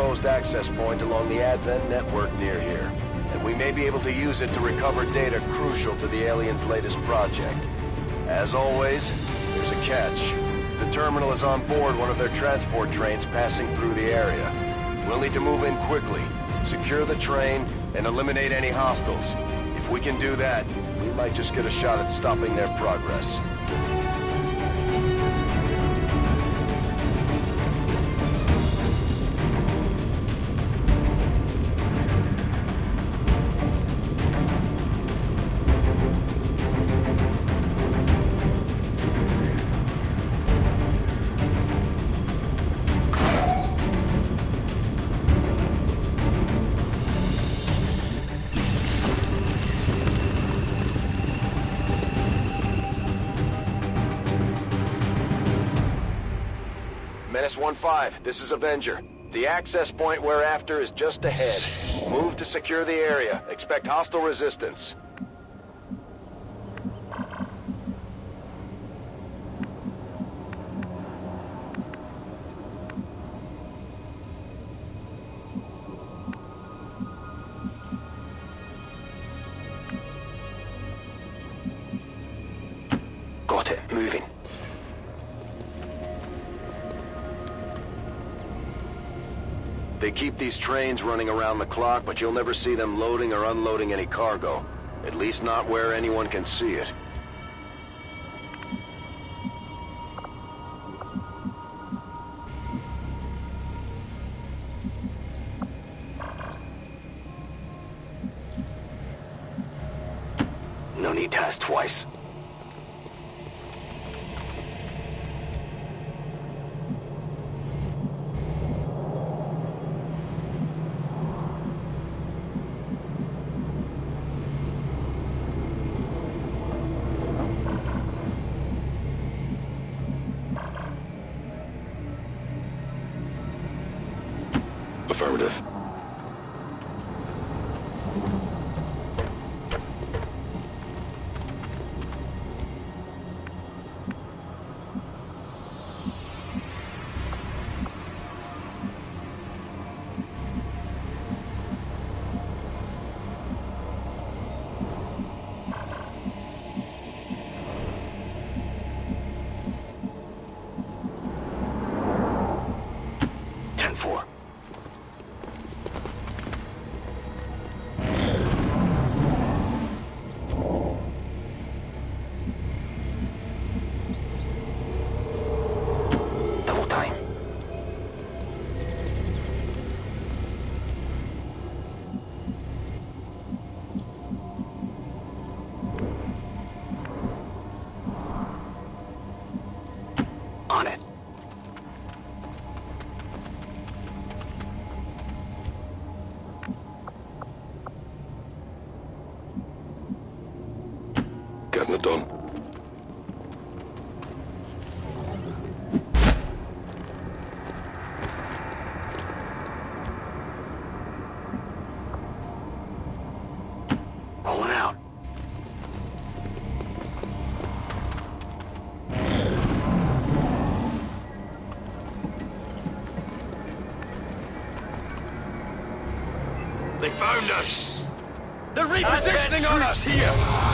exposed access point along the Advent network near here, and we may be able to use it to recover data crucial to the aliens' latest project. As always, there's a catch. The terminal is on board one of their transport trains passing through the area. We'll need to move in quickly, secure the train, and eliminate any hostiles. If we can do that, we might just get a shot at stopping their progress. Menace 1-5, this is Avenger. The access point we're after is just ahead. Move to secure the area. Expect hostile resistance. Got it, moving. They keep these trains running around the clock, but you'll never see them loading or unloading any cargo. At least not where anyone can see it. No need to ask twice. Affirmative. On it. Getting it done. Rolling out. They found us! They're repositioning on us here!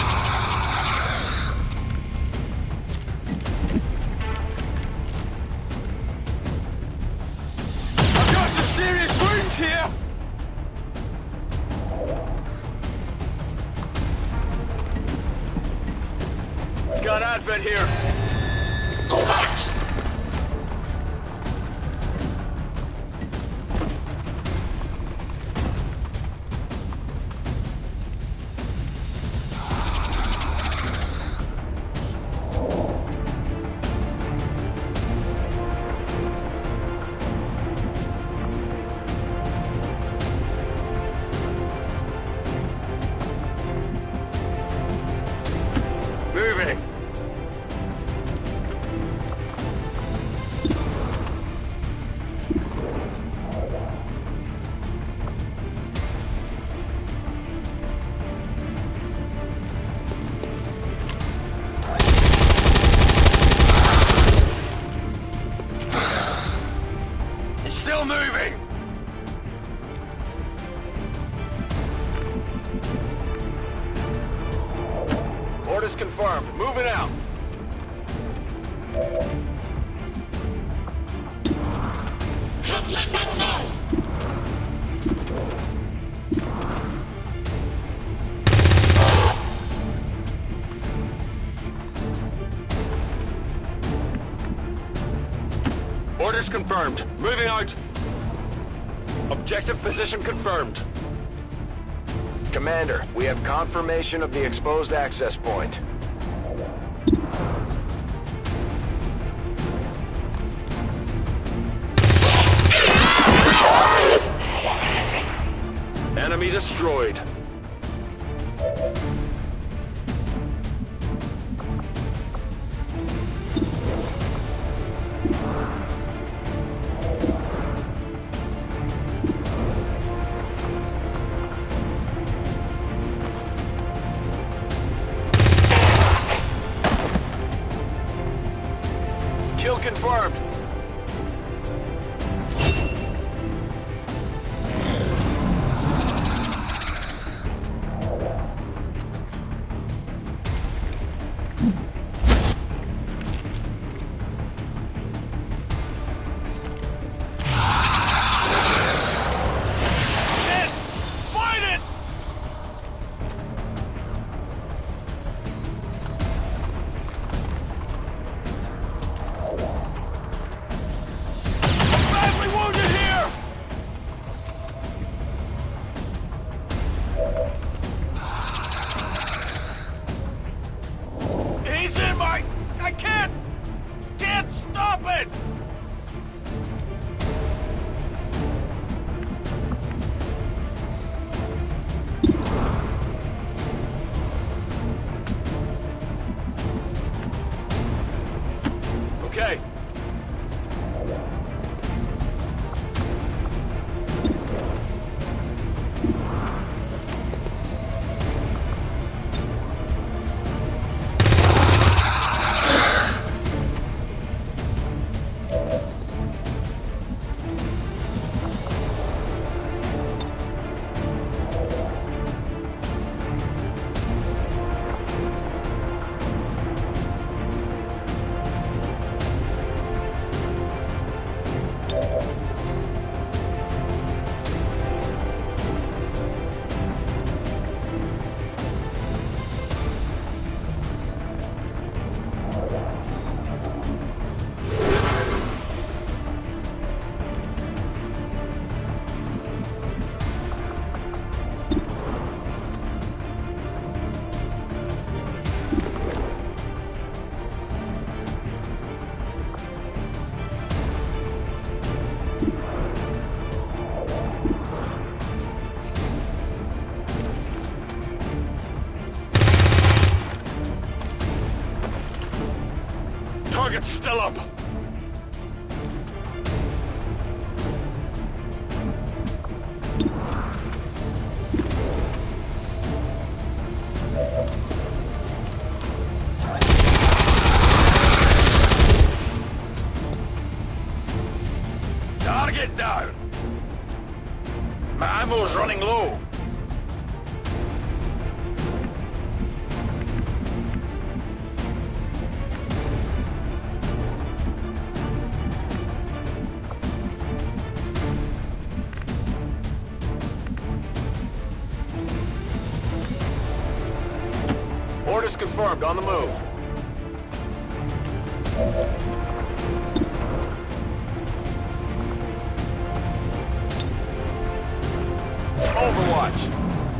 I've got some serious wounds here! Got Advent here! Go back! Moving. confirmed. Moving out. Orders confirmed. Moving out. Objective position confirmed. Commander, we have confirmation of the exposed access point. Enemy destroyed. Kill confirmed. Okay. Target's still up! Target down! My ammo's running low! Orders confirmed, on the move. Overwatch.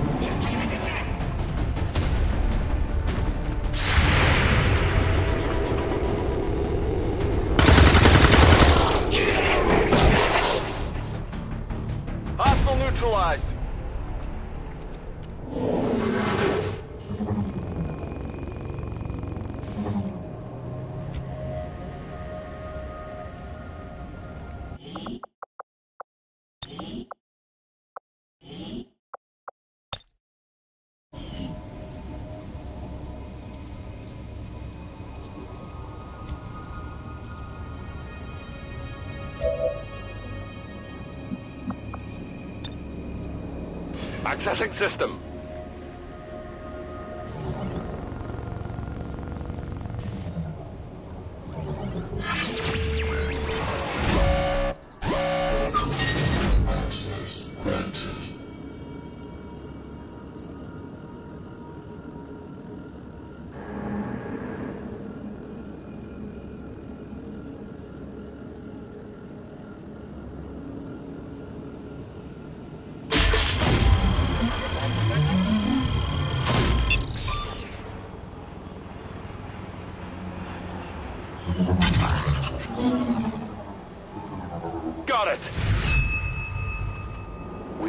Hostile neutralized. Accessing system.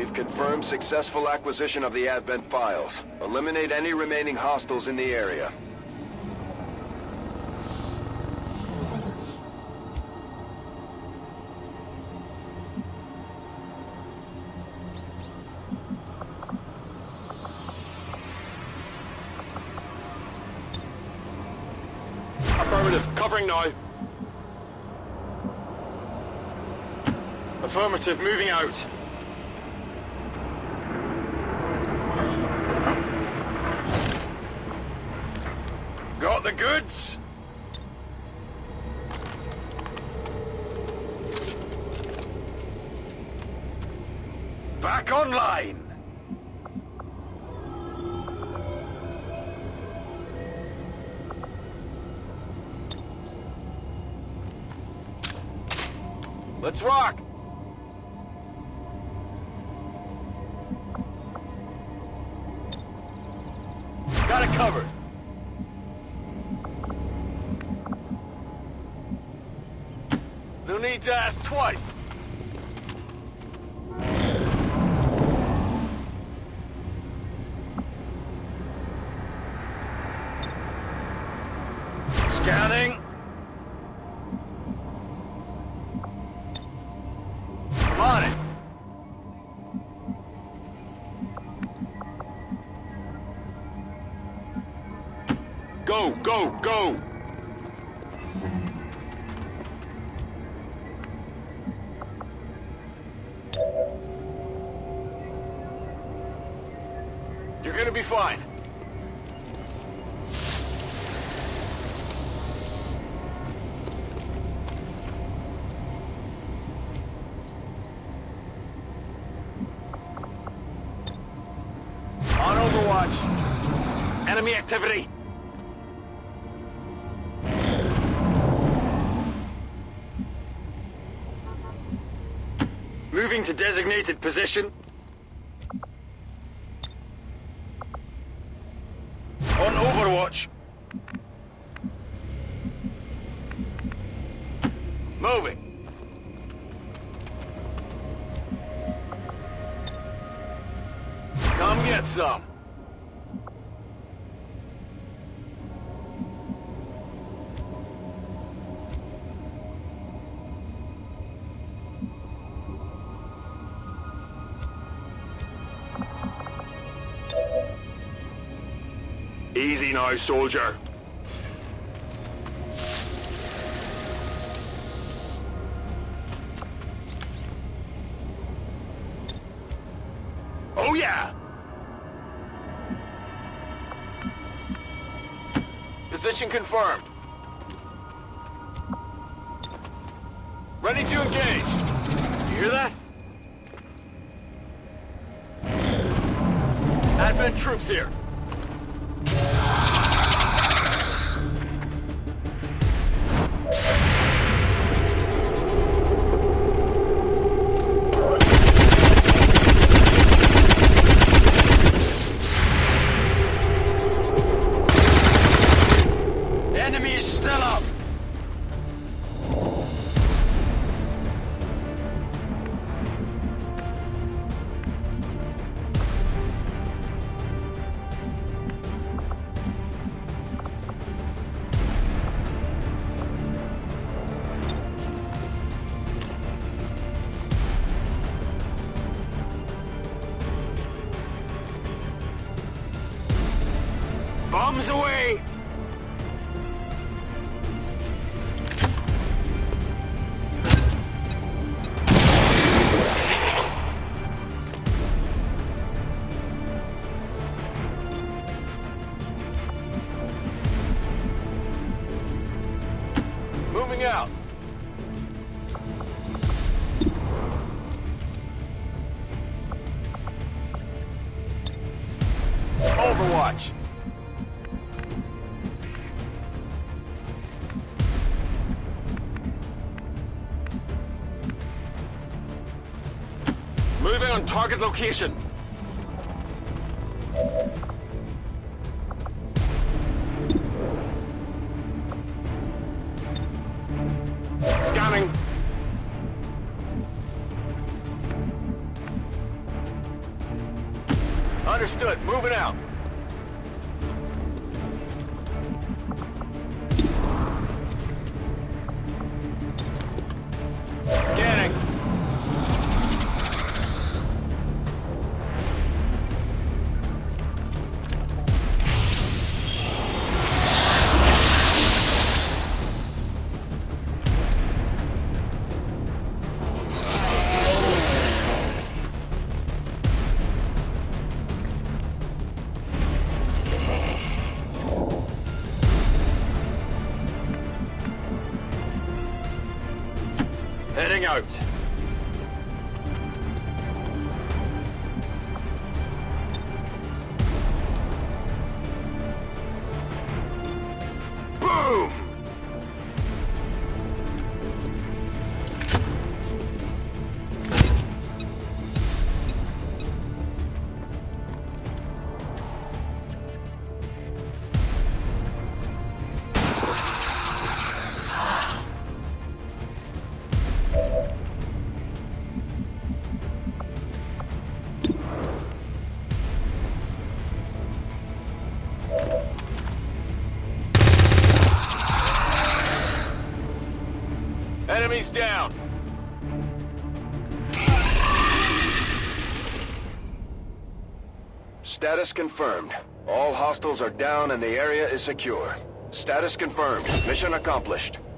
We've confirmed successful acquisition of the Advent files. Eliminate any remaining hostiles in the area. Affirmative. Covering now. Affirmative. Moving out. Got the goods? Back online! Let's rock! Got it covered. No need to ask twice. Scanning. On it. Go, go, go! You're gonna be fine. On Overwatch. Enemy activity. Moving to designated position. On Overwatch. Moving. Come get some. Easy now, soldier. Oh yeah! Position confirmed. Ready to engage. You hear that? Advent troops here. Enemy is still up. Bombs away! Moving out. Overwatch. Moving on target location. Scanning. Understood. Moving out. Scanning. Heading out. Boom! Enemies down! Status confirmed. All hostiles are down and the area is secure. Status confirmed. Mission accomplished.